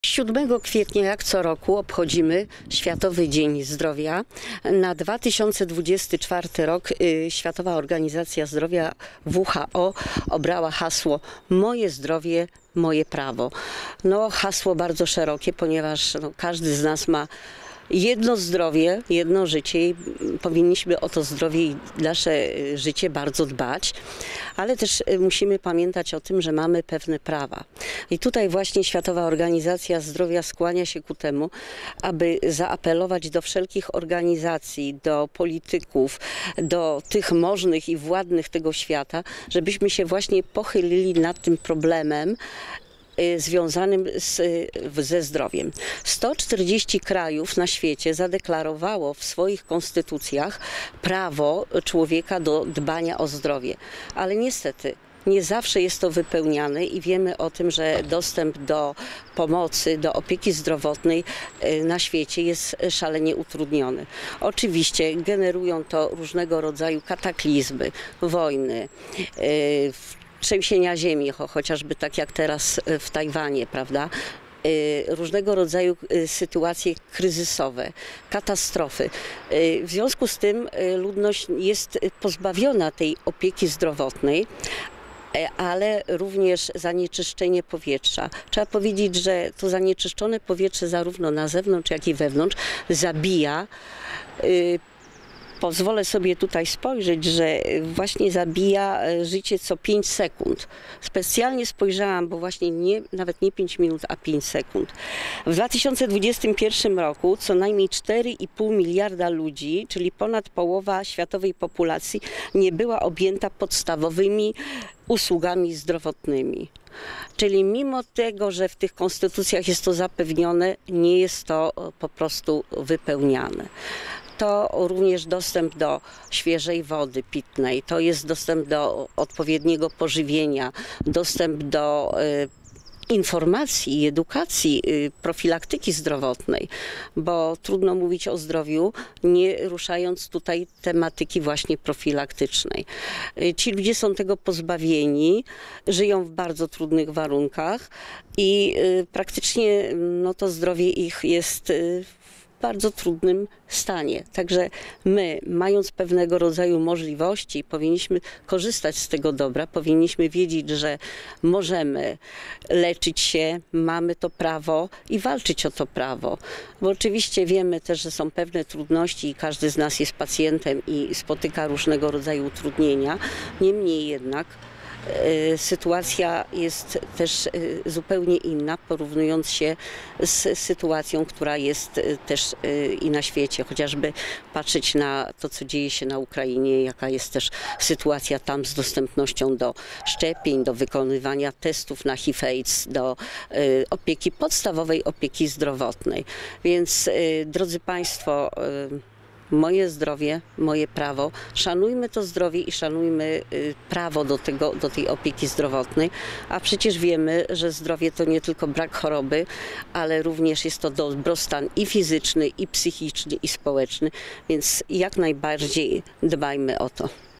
7 kwietnia, jak co roku, obchodzimy Światowy Dzień Zdrowia. Na 2024 rok Światowa Organizacja Zdrowia WHO obrała hasło Moje zdrowie, moje prawo. No, hasło bardzo szerokie, ponieważ każdy z nas ma jedno zdrowie, jedno życie i powinniśmy o to zdrowie i nasze życie bardzo dbać, ale też musimy pamiętać o tym, że mamy pewne prawa. I tutaj właśnie Światowa Organizacja Zdrowia skłania się ku temu, aby zaapelować do wszelkich organizacji, do polityków, do tych możnych i władnych tego świata, żebyśmy się właśnie pochylili nad tym problemem związanym ze zdrowiem. 140 krajów na świecie zadeklarowało w swoich konstytucjach prawo człowieka do dbania o zdrowie, ale niestety nie zawsze jest to wypełniane i wiemy o tym, że dostęp do pomocy, do opieki zdrowotnej na świecie jest szalenie utrudniony. Oczywiście generują to różnego rodzaju kataklizmy, wojny, trzęsienia ziemi, chociażby tak jak teraz w Tajwanie, prawda? Różnego rodzaju sytuacje kryzysowe, katastrofy. W związku z tym ludność jest pozbawiona tej opieki zdrowotnej, ale również zanieczyszczenie powietrza. Trzeba powiedzieć, że to zanieczyszczone powietrze zarówno na zewnątrz, jak i wewnątrz zabija. Pozwolę sobie tutaj spojrzeć, że właśnie zabija życie co 5 sekund. Specjalnie spojrzałam, bo właśnie nawet nie 5 minut, a 5 sekund. W 2021 roku co najmniej 4,5 miliarda ludzi, czyli ponad połowa światowej populacji, nie była objęta podstawowymi usługami zdrowotnymi. Czyli mimo tego, że w tych konstytucjach jest to zapewnione, nie jest to po prostu wypełniane. To również dostęp do świeżej wody pitnej, to jest dostęp do odpowiedniego pożywienia, dostęp do informacji i edukacji, profilaktyki zdrowotnej, bo trudno mówić o zdrowiu, nie ruszając tutaj tematyki właśnie profilaktycznej. Ci ludzie są tego pozbawieni, żyją w bardzo trudnych warunkach i praktycznie to zdrowie ich jest w bardzo trudnym stanie. Także my, mając pewnego rodzaju możliwości, powinniśmy korzystać z tego dobra, powinniśmy wiedzieć, że możemy leczyć się, mamy to prawo i walczyć o to prawo. Bo oczywiście wiemy też, że są pewne trudności i każdy z nas jest pacjentem i spotyka różnego rodzaju utrudnienia. Niemniej jednak sytuacja jest też zupełnie inna, porównując się z sytuacją, która jest też i na świecie. Chociażby patrzeć na to, co dzieje się na Ukrainie, jaka jest też sytuacja tam z dostępnością do szczepień, do wykonywania testów na HIV/AIDS, do opieki, podstawowej opieki zdrowotnej. Więc drodzy Państwo, moje zdrowie, moje prawo. Szanujmy to zdrowie i szanujmy prawo do tej opieki zdrowotnej, a przecież wiemy, że zdrowie to nie tylko brak choroby, ale również jest to dobrostan i fizyczny, i psychiczny, i społeczny, więc jak najbardziej dbajmy o to.